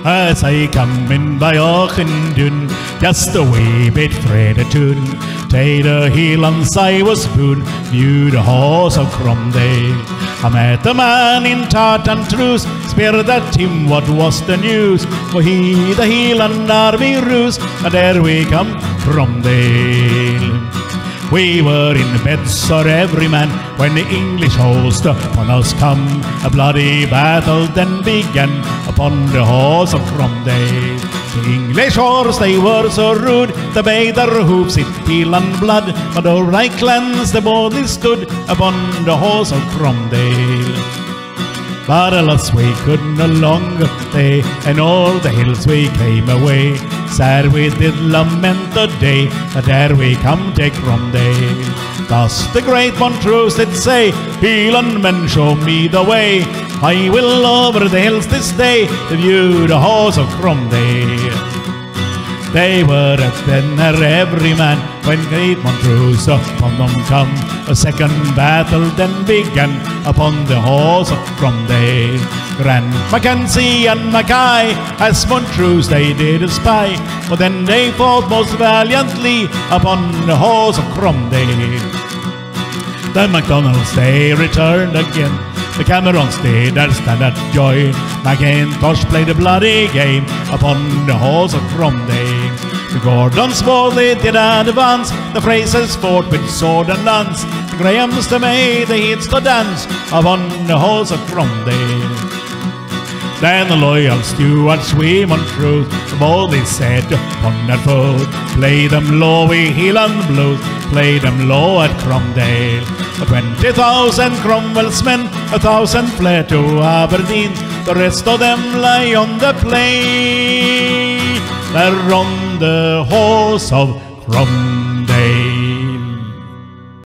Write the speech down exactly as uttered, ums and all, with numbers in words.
As I come in by Auchendun, just a wee bit freighter tune. Tay the hill and I was spoon, view the horse of Cromdale. I met a man in tartan truce, spared at him what was the news. For he the hill and army ruse, and there we come, Cromdale. We were in bed, sir, every man, when the English host upon us come. A bloody battle then began upon the horse of Cromdale. The English horse, they were so rude, they made their hoofs in peel and blood. But all right clans, they boldly stood upon the horse of Cromdale. But alas, we could no longer stay, and all the hills we came away. Sad we did lament the day, but there we come to Cromdale. Thus the great Montrose did say, Hieland men, show me the way. I will over the hills this day to view the horse of Cromdale. They were at dinner every man, when great Montrose upon them come. A second battle then began upon the horse of Cromdale. Grant Mackenzie and Mackay, as Montrose they did espy, but then they fought most valiantly upon the horse of Cromdale. The MacDonalds they returned again, the Camerons did their stand at joy. Mackintosh played a bloody game upon the horse of Cromdale. The Gordons boldly did advance, the Frasers fought with sword and lance. The Grahams they made the heats to dance upon the horse of Cromdale. Then the loyal Stuarts we Montrose boldly said upon that foot, play them low, we Hieland blues, play them low at Cromdale. Twenty thousand Cromwell's men, a thousand fled to Aberdeen, the rest of them lie on the plain. They're on the horse of Cromdale.